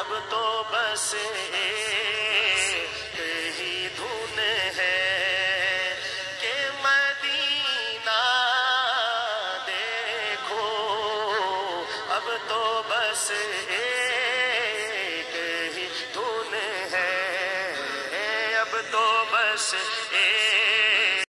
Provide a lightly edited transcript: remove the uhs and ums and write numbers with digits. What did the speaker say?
अब तो बस एक ही धुन है कि मदीना देखो। अब तो बस एक ही धुन है, अब तो बस एक